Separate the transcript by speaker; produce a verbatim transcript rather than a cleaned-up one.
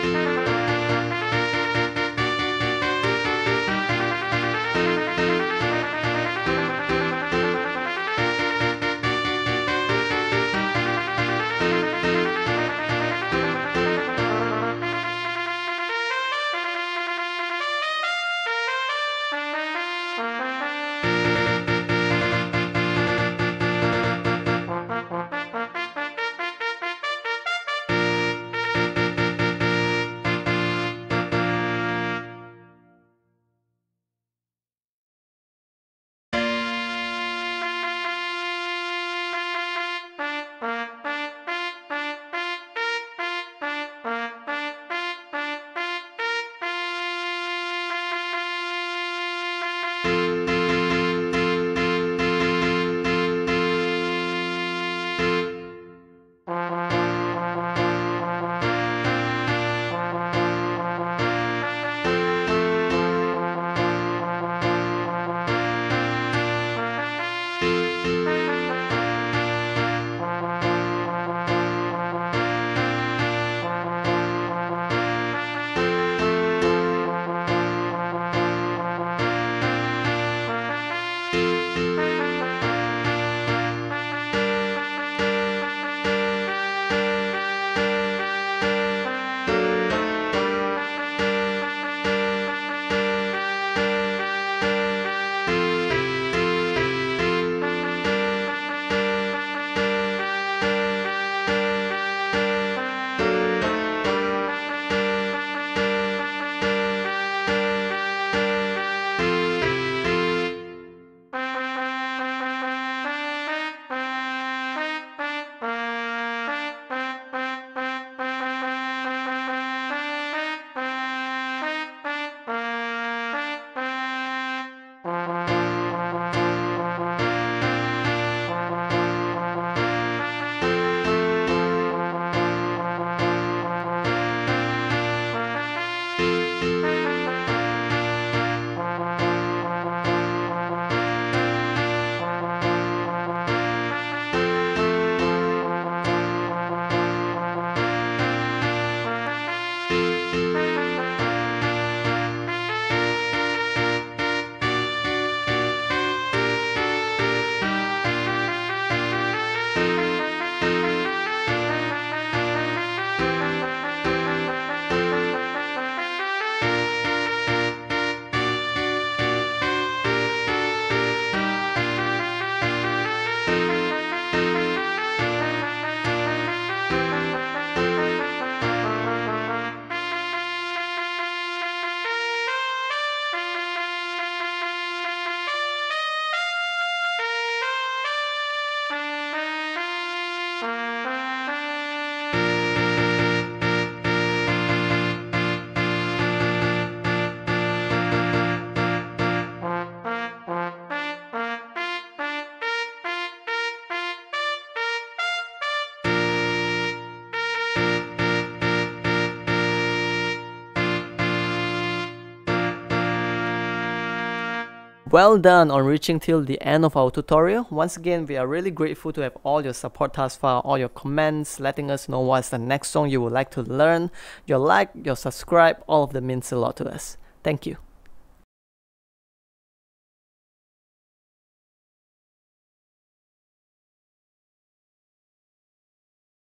Speaker 1: Well done on reaching till the end of our tutorial. Once again, we are really grateful to have all your support thus far, all your comments, letting us know what's the next song you would like to learn. Your like, your subscribe, all of them means a lot to us. Thank you.